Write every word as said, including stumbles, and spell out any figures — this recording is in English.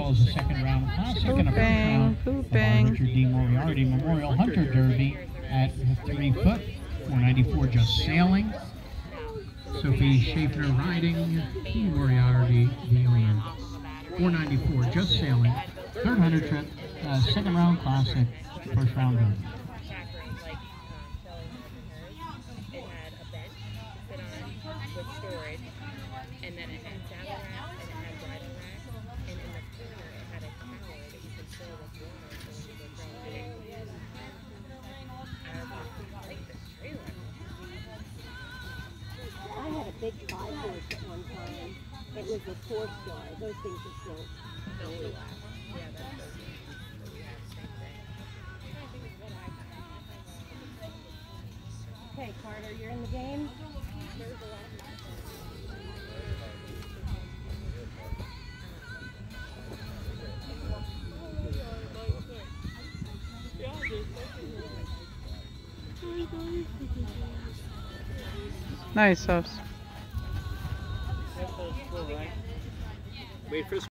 well as a second round classic and a first round pooping. Richard D. Moriarty Memorial Hunter Derby at three foot, four ninety-four just sailing. Sophie Schaefer riding, D. Moriarty the owner. four ninety-four just sailing, third hunter trip, uh, second round classic, first round derby. With storage, and then it had saddle racks and it had bridle racks, and in the corner it had a tower that you could fill with water so when you go crawling. I like this trailer. I had a big five horse at one time. It was a four star. Those things are still really loud. Yeah, that's so neat. So we have the same thing. I think it's what I have. Okay, Carter, you're in the game. There was a lot of Nice, Sophs. Wait for